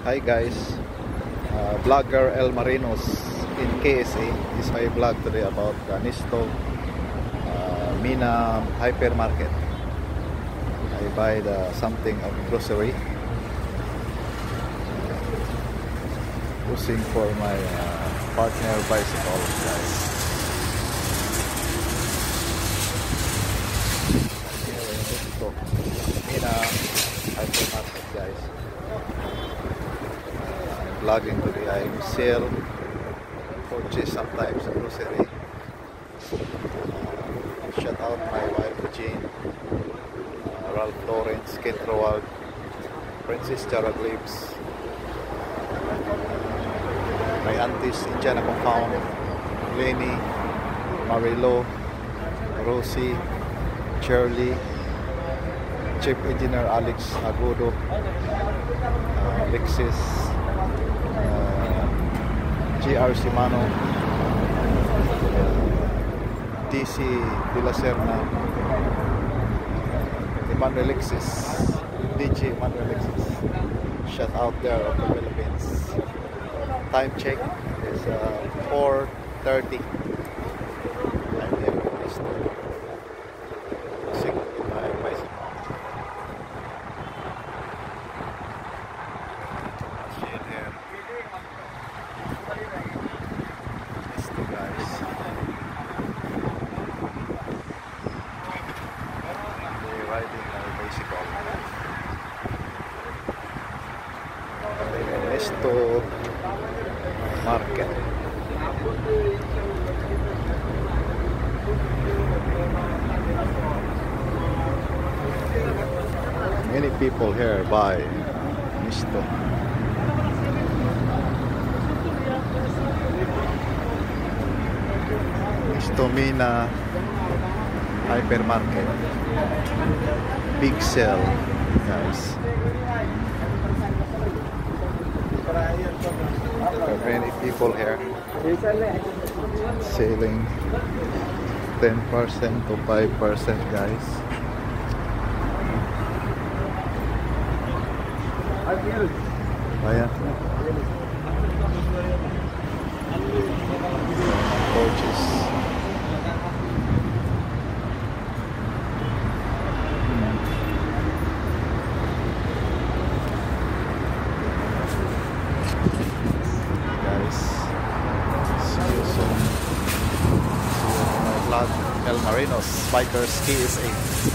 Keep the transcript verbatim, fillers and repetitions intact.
Hi guys, uh, vlogger El Marinos in K S A. This is my vlog today about the Nesto uh, Mina Hypermarket. I buy the something of grocery, using for my uh, partner bicycle, guys. Nesto Mina Hypermarket, guys. Vlogging today. I'm sale, purchase sometimes grocery. Uh, shout out my wife Jean, uh, Ralph Lawrence, Kent Roald, Princess Charlotte Lips, my aunties Indiana Compound, Lenny, Marilo, Rosie, Shirley, Chief Engineer Alex Agudo, uh, Alexis, G R Simano, D C De La Serna, Emmanuel Alexis, D J Emmanuel Alexis. Shout out there of the Philippines. Time check is uh, four thirty. I'm here in this store. Using my bicycle. Shit here. Guys, they're riding a bicycle. Nesto Market. Many people here buy Nesto. Nesto Mina Hypermarket. Big sale, guys. There are many people here selling ten percent to five percent, guys. Ayan. Purchase. Guys, see you soon. See you on my vlog, El Marinos Bikers K S A.